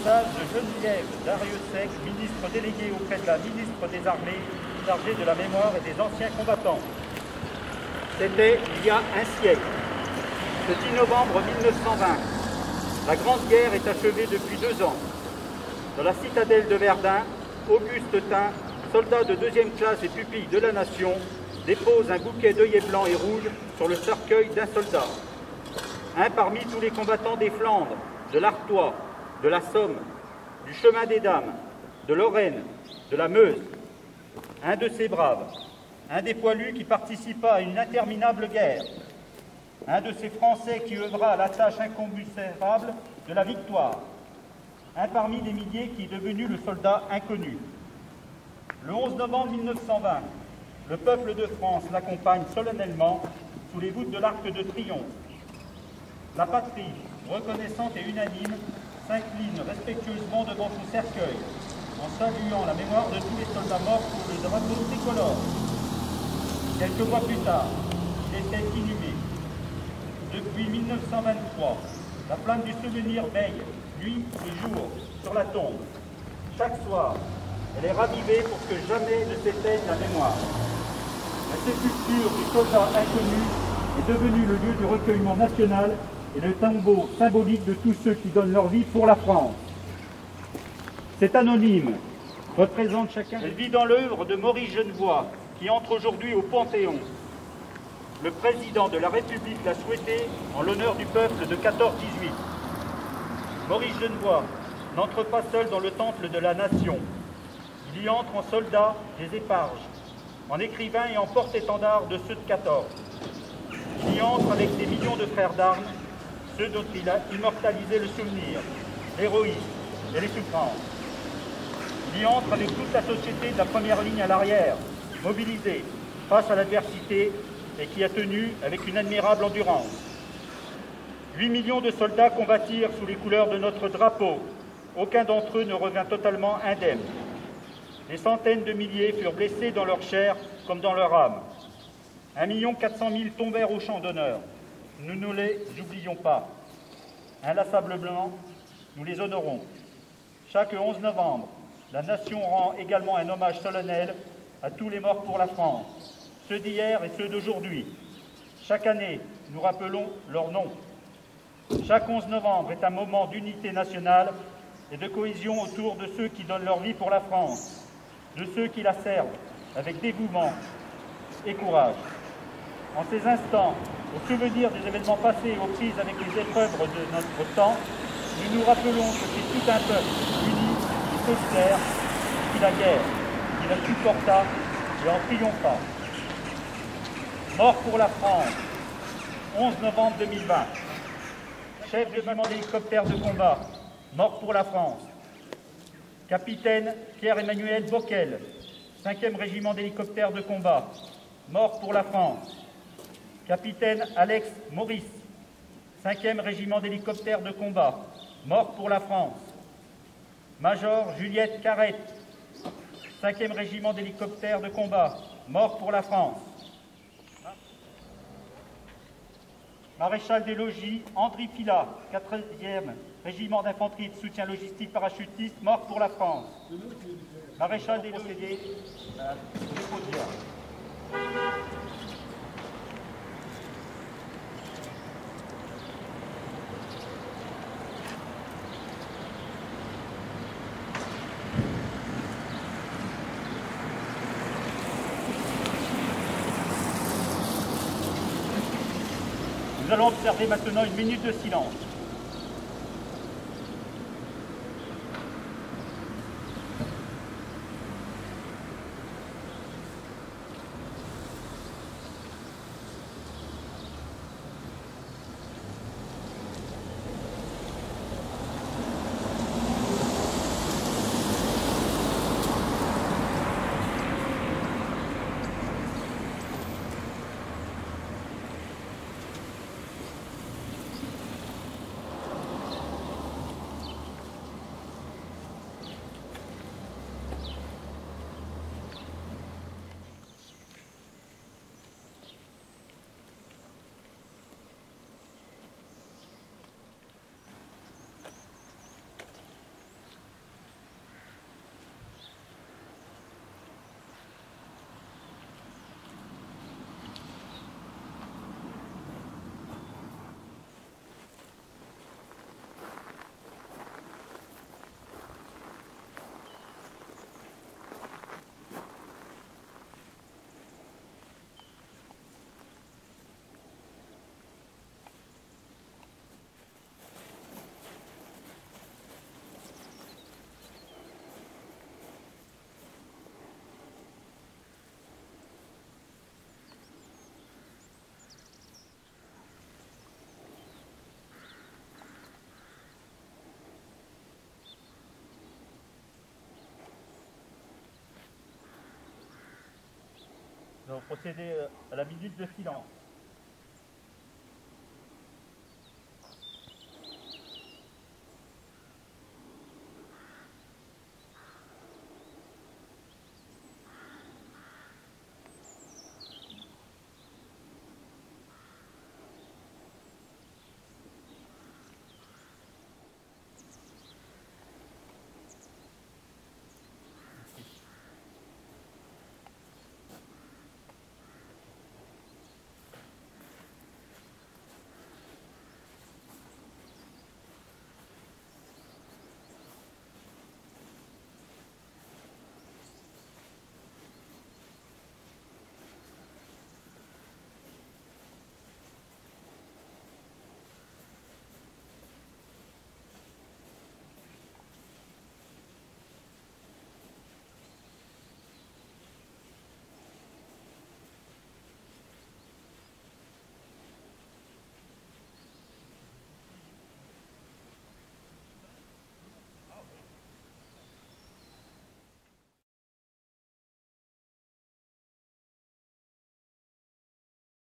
passage de Geneviève Darrieussecq, ministre déléguée auprès de la ministre des Armées, chargée de la mémoire et des anciens combattants. C'était il y a un siècle. Ce 10 novembre 1920, la Grande Guerre est achevée depuis 2 ans. Dans la citadelle de Verdun, Auguste Tin, soldat de 2e classe et pupille de la Nation, dépose un bouquet d'œillets blancs et rouges sur le cercueil d'un soldat. Un parmi tous les combattants des Flandres, de l'Artois, de la Somme, du Chemin des Dames, de Lorraine, de la Meuse. Un de ces braves, un des poilus qui participa à une interminable guerre. Un de ces Français qui œuvra à la tâche incommensurable de la victoire. Un parmi des milliers qui est devenu le soldat inconnu. Le 11 novembre 1920, le peuple de France l'accompagne solennellement sous les voûtes de l'Arc de Triomphe. La patrie, reconnaissante et unanime, s'incline respectueusement devant son cercueil, en saluant la mémoire de tous les soldats morts pour le drapeau tricolore. Quelques mois plus tard, il était inhumé. Depuis 1923, la flamme du souvenir veille, nuit et jour, sur la tombe. Chaque soir, elle est ravivée pour que jamais ne s'éteigne la mémoire. La sépulture du soldat inconnu est devenue le lieu du recueillement national et le tombeau symbolique de tous ceux qui donnent leur vie pour la France. Cet anonyme représente chacun. Elle vit dans l'œuvre de Maurice Genevoix, qui entre aujourd'hui au Panthéon. Le président de la République l'a souhaité en l'honneur du peuple de 14-18. Maurice Genevoix n'entre pas seul dans le temple de la nation. Il y entre en soldat des éparges, en écrivain et en porte-étendard de ceux de 14. Il y entre avec des millions de frères d'armes, ceux dont il a immortalisé le souvenir, l'héroïsme et les souffrances. Il y entre avec toute la société de la première ligne à l'arrière, mobilisée face à l'adversité et qui a tenu avec une admirable endurance. 8 millions de soldats combattirent sous les couleurs de notre drapeau. Aucun d'entre eux ne revint totalement indemne. Des centaines de milliers furent blessés dans leur chair comme dans leur âme. 1 400 000 tombèrent au champ d'honneur. Nous ne les oublions pas. Inlassablement, nous les honorons. Chaque 11 novembre, la Nation rend également un hommage solennel à tous les morts pour la France, ceux d'hier et ceux d'aujourd'hui. Chaque année, nous rappelons leurs noms. Chaque 11 novembre est un moment d'unité nationale et de cohésion autour de ceux qui donnent leur vie pour la France, de ceux qui la servent avec dévouement et courage. En ces instants, au souvenir des événements passés et aux prises avec les épreuves de notre temps, nous nous rappelons que c'est tout un peuple uni et solidaire qui la guerre, qui la supporta et en triompha. Mort pour la France, 11 novembre 2020. Chef du régiment d'hélicoptères de combat, mort pour la France. Capitaine Pierre-Emmanuel Bockel, 5e régiment d'hélicoptères de combat, mort pour la France. Capitaine Alex Maurice, 5e régiment d'hélicoptères de combat, mort pour la France. Major Juliette Carrette, 5e régiment d'hélicoptères de combat, mort pour la France. Maréchal des logis André Filat, 4e régiment d'infanterie et de soutien logistique parachutiste, mort pour la France. Maréchal des logis, Nous allons observer maintenant une minute de silence. allons procéder à la minute de silence.